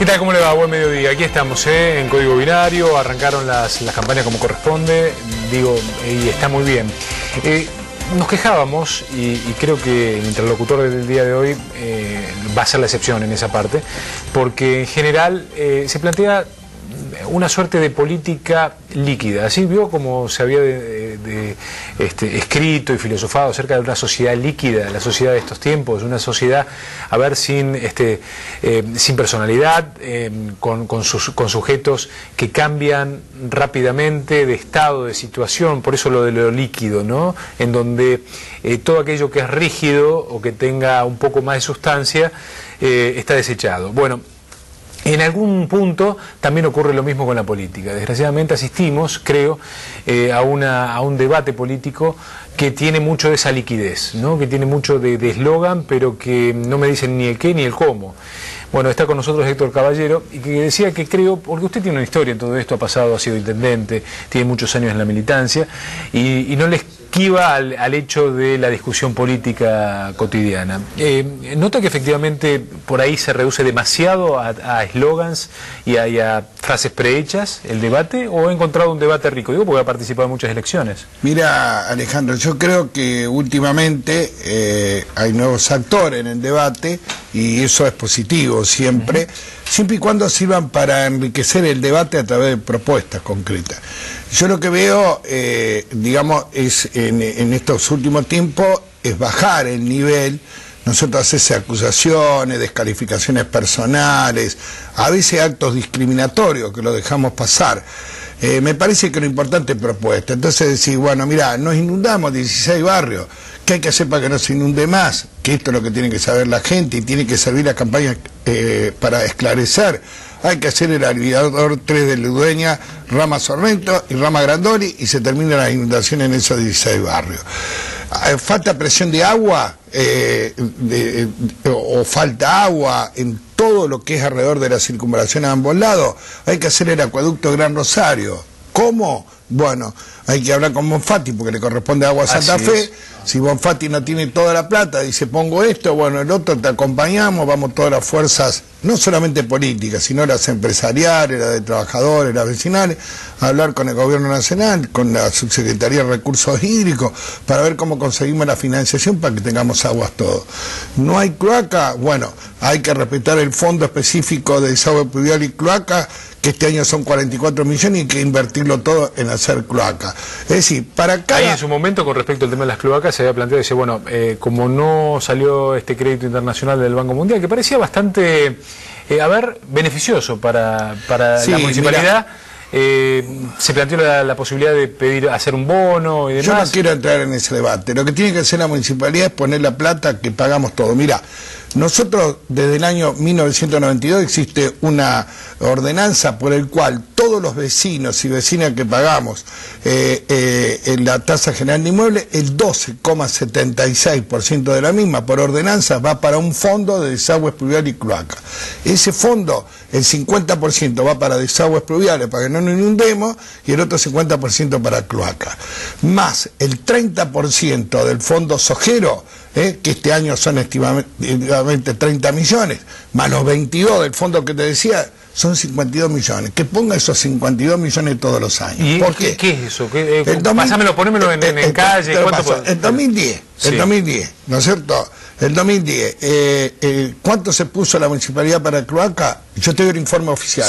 ¿Qué tal? ¿Cómo le va? Buen mediodía. Aquí estamos en Código Binario, arrancaron las campañas como corresponde, y está muy bien. Nos quejábamos, y creo que el interlocutor del día de hoy va a ser la excepción en esa parte, porque en general se plantea una suerte de política líquida. Así vio como se había escrito y filosofado acerca de una sociedad líquida, la sociedad de estos tiempos, una sociedad, a ver, sin personalidad, con sujetos que cambian rápidamente de estado, de situación, por eso lo de lo líquido, ¿no? En donde todo aquello que es rígido o que tenga un poco más de sustancia está desechado. Bueno, en algún punto también ocurre lo mismo con la política. Desgraciadamente asistimos, creo, a un debate político que tiene mucho de esa liquidez, ¿no? Que tiene mucho de eslogan, pero que no me dicen ni el qué ni el cómo. Bueno, está con nosotros Héctor Caballero, y que decía que creo, porque usted tiene una historia en todo esto, ha pasado, ha sido intendente, tiene muchos años en la militancia, y no le esquiva al hecho de la discusión política cotidiana. ¿Nota que efectivamente por ahí se reduce demasiado a eslogans y a frases prehechas el debate, o ha encontrado un debate rico? Digo, porque ha participado en muchas elecciones. Mira, Alejandro, yo creo que últimamente hay nuevos actores en el debate, y eso es positivo siempre, siempre y cuando sirvan para enriquecer el debate a través de propuestas concretas. Yo lo que veo, digamos, es en estos últimos tiempos, es bajar el nivel. Nosotros hacemos acusaciones, descalificaciones personales, a veces actos discriminatorios que lo dejamos pasar. Me parece que lo importante es propuesta. Entonces decir, bueno, mira, nos inundamos 16 barrios, ¿qué hay que hacer para que no se inunde más? Que esto es lo que tiene que saber la gente, y tiene que servir la campaña para esclarecer. Hay que hacer el aliviador 3 de Ludueña, Rama Sorrento y Rama Grandoli, y se terminan las inundaciones en esos 16 barrios. Falta presión de agua, o falta agua en todo lo que es alrededor de la circunvalación a ambos lados. Hay que hacer el acueducto Gran Rosario. ¿Cómo? Bueno, hay que hablar con Bonfatti, porque le corresponde agua a Santa Fe. Si Bonfatti no tiene toda la plata, dice, pongo esto, bueno, el otro, te acompañamos, vamos todas las fuerzas, no solamente políticas, sino las empresariales, las de trabajadores, las vecinales, a hablar con el gobierno nacional, con la subsecretaría de Recursos Hídricos, para ver cómo conseguimos la financiación para que tengamos aguas todos. ¿No hay cloaca? Bueno, hay que respetar el fondo específico de desagüe pluvial y cloaca, que este año son 44 millones, y hay que invertirlo todo en hacer cloaca. Es decir, para cada... Ahí en su momento, con respecto al tema de las cloacas, se había planteado, dice, bueno, como no salió este crédito internacional del Banco Mundial, que parecía bastante, beneficioso para la municipalidad, se planteó la posibilidad de hacer un bono y demás. Yo no quiero entrar en ese debate. Lo que tiene que hacer la municipalidad es poner la plata que pagamos todo. Mira, nosotros desde el año 1992 existe una ordenanza por el cual todos los vecinos y vecinas que pagamos en la tasa general de inmuebles, el 12,76% de la misma por ordenanza va para un fondo de desagües pluviales y cloaca. Ese fondo, el 50% va para desagües pluviales para que no nos inundemos, y el otro 50% para cloaca. Más el 30% del fondo sojero, que este año son estimadamente 30 millones, más los 22 del fondo que te decía, son 52 millones. Que ponga esos 52 millones todos los años. ¿Y ¿por qué? ¿Qué es eso? Pásamelo, ponémelo en calle. En 2010, ¿no es cierto? El 2010, ¿cuánto se puso la municipalidad para cloaca? Yo te doy el informe oficial,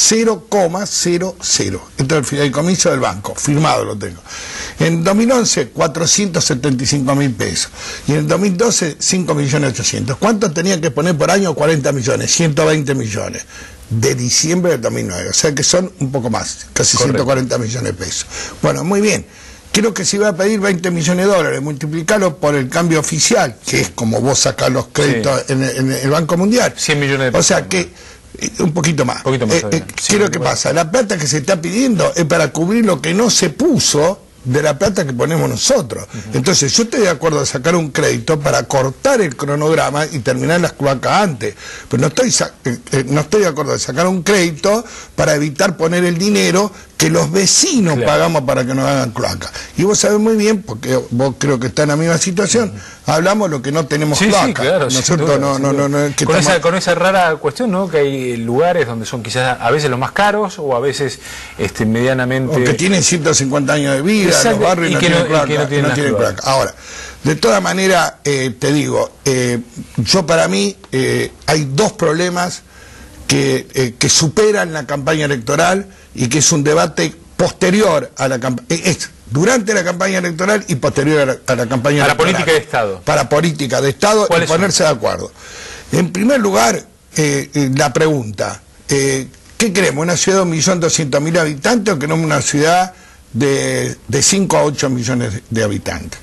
0,00. Esto es el fideicomiso del banco, firmado lo tengo. En 2011, 475.000 pesos. Y en 2012, 5.800.000. ¿Cuánto tenía que poner por año? 40 millones, 120 millones. De diciembre del 2009, o sea que son un poco más, casi 140 millones de pesos. Bueno, muy bien. Creo que si va a pedir 20 millones de dólares, multiplicarlo por el cambio oficial, que es como vos sacás los créditos en el Banco Mundial. 100 millones de pesos. O sea que, un poquito más. ¿Qué es lo que pasa? La plata que se está pidiendo es para cubrir lo que no se puso de la plata que ponemos nosotros. Entonces yo estoy de acuerdo de sacar un crédito para cortar el cronograma y terminar las cloacas antes, pero no estoy de acuerdo de sacar un crédito para evitar poner el dinero que los vecinos claro. pagamos para que nos hagan cloaca. Y vos sabés muy bien, porque vos creo que está en la misma situación, hablamos lo que no tenemos cloaca. Sí, claro, ¿no es cierto? Que con esa rara cuestión, ¿no? Que hay lugares donde son quizás a veces los más caros o a veces medianamente... O que tienen 150 años de vida, exacto, los barrios y no que tienen no tienen cloaca. Ahora, de todas maneras, te digo, yo para mí hay dos problemas que superan la campaña electoral y que es un debate posterior a la campaña, durante la campaña electoral y posterior a la campaña electoral. Para política de Estado. Para política de Estado y ponerse de acuerdo. En primer lugar, la pregunta, ¿qué queremos? ¿Una ciudad de 1.200.000 habitantes o queremos una ciudad de 5 a 8 millones de habitantes?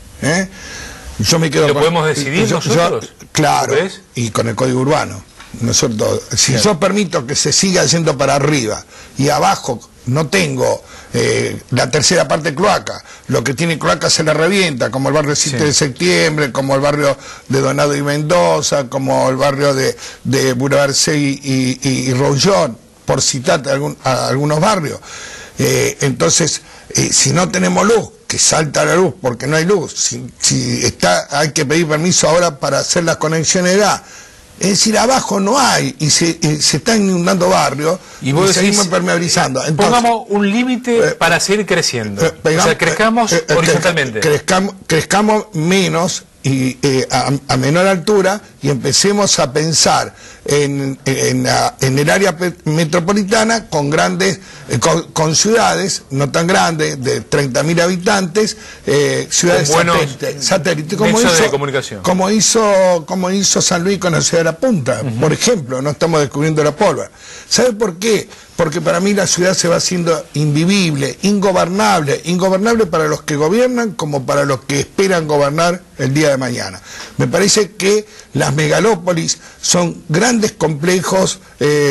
Yo me quedo ¿Lo podemos decidir nosotros? Claro, y con el código urbano. Nosotros, si yo permito que se siga yendo para arriba y abajo no tengo la tercera parte cloaca, lo que tiene cloaca se le revienta, como el barrio 7 de septiembre, como el barrio de Donado y Mendoza, como el barrio de Boulevard y Roullón, por citar algunos barrios. Entonces, si no tenemos luz, que salta la luz porque no hay luz, hay que pedir permiso ahora para hacer las conexiones de gas. Es decir, abajo no hay y se están inundando barrios y seguimos impermeabilizando. Entonces, pongamos un límite para seguir creciendo. O sea, crezcamos horizontalmente. Crezcamos menos y a menor altura y empecemos a pensar en el área metropolitana con grandes, con ciudades no tan grandes, de 30.000 habitantes, ciudades satélites, como hizo San Luis con la ciudad de La Punta, por ejemplo. No estamos descubriendo la pólvora. ¿Sabe por qué? Porque para mí la ciudad se va haciendo invivible, ingobernable para los que gobiernan como para los que esperan gobernar el día de mañana. Me parece que las megalópolis son grandes complejos,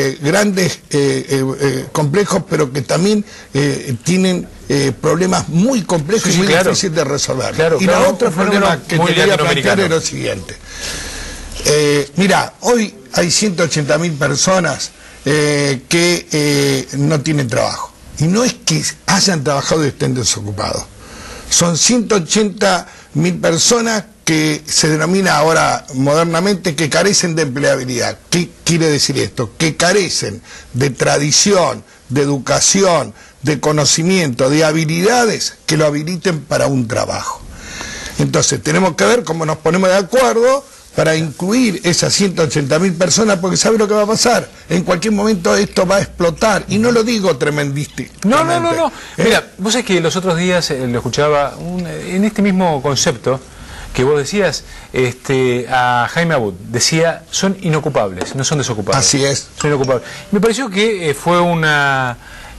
complejos, pero que también tienen problemas muy complejos y muy difíciles de resolver. Y el otro problema que quería plantear es lo siguiente. Mira, hoy hay 180.000 personas que no tienen trabajo. Y no es que hayan trabajado y estén desocupados. Son 180.000 personas que se denomina ahora modernamente que carecen de empleabilidad. ¿Qué quiere decir esto? Que carecen de tradición, de educación, de conocimiento, de habilidades que lo habiliten para un trabajo. Entonces tenemos que ver cómo nos ponemos de acuerdo para incluir esas 180.000 personas, porque ¿sabe lo que va a pasar? En cualquier momento esto va a explotar, y no lo digo tremendísticamente. No. Mira, vos sabés que los otros días lo escuchaba en este mismo concepto que vos decías, a Jaime Abud, decía, son inocupables, no son desocupados. Así es. Son inocupables. Me pareció que fue una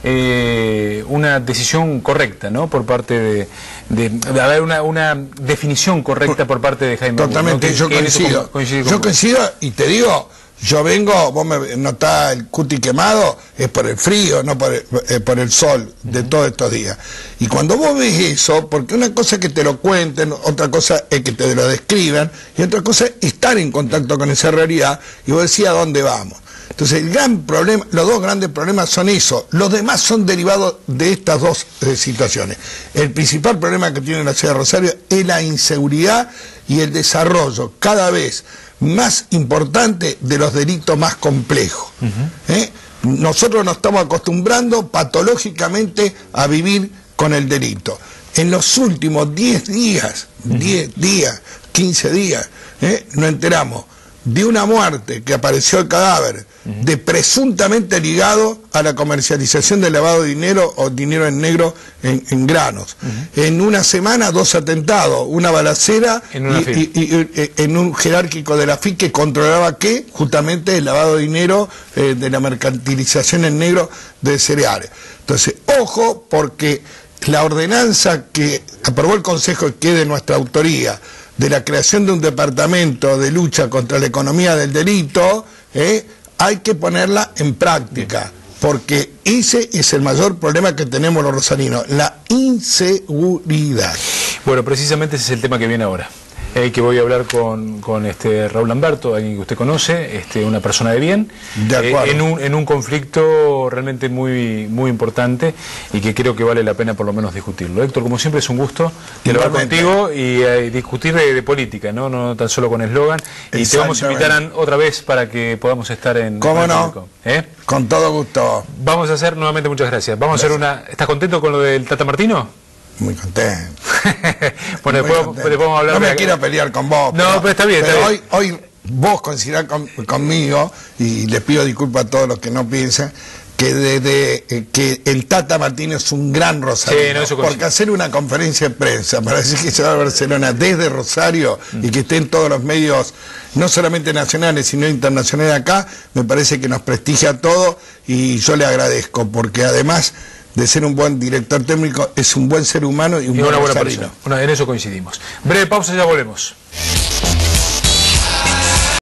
decisión correcta, ¿no? Por parte de haber una definición correcta por parte de Jaime. Totalmente, ¿no? Yo coincido y te digo, yo vengo, vos me notás el cuti quemado, es por el frío, no por el sol de todos estos días. Y cuando vos ves eso, porque una cosa es que te lo cuenten, otra cosa es que te lo describan, y otra cosa es estar en contacto con esa realidad, y vos decís a dónde vamos. Entonces el gran problema, los dos grandes problemas son eso, los demás son derivados de estas dos situaciones. El principal problema que tiene la ciudad de Rosario es la inseguridad y el desarrollo cada vez más importante de los delitos más complejos. Nosotros nos estamos acostumbrando patológicamente a vivir con el delito. En los últimos 10 días, 15 días, nos enteramos de una muerte que apareció el cadáver, de presuntamente ligado a la comercialización de lavado de dinero o dinero en negro en granos. En una semana 2 atentados, una balacera y en un jerárquico de la FIC que controlaba justamente el lavado de dinero, de la mercantilización en negro de cereales. Entonces, ojo, porque la ordenanza que aprobó el Consejo, que es de nuestra autoría, de la creación de un departamento de lucha contra la economía del delito, hay que ponerla en práctica, porque ese es el mayor problema que tenemos los rosarinos, la inseguridad. Bueno, precisamente ese es el tema que viene ahora. que voy a hablar con Raúl Lamberto, alguien que usted conoce, una persona de bien, en un conflicto realmente muy importante y que creo que vale la pena por lo menos discutirlo. Héctor, como siempre, es un gusto dialogar contigo y discutir de política, no tan solo con eslogan, y te vamos a invitar otra vez para que podamos estar en... ¿Cómo no? Con todo gusto. Vamos a hacer, nuevamente, muchas gracias. Vamos a hacer una... ¿Estás contento con lo del Tata Martino? Muy contento. Bueno, después vamos a hablar. No me quiero pelear con vos. No, pero está bien. Pero hoy vos coincidás conmigo, y les pido disculpas a todos los que no piensan, que el Tata Martino es un gran rosarino, porque hacer una conferencia de prensa para decir que se va a Barcelona desde Rosario y que esté en todos los medios, no solamente nacionales sino internacionales acá, me parece que nos prestigia a todos, y yo le agradezco, porque además de ser un buen director técnico, es un buen ser humano y un buen rosarino. Persona. En eso coincidimos. Breve pausa, ya volvemos.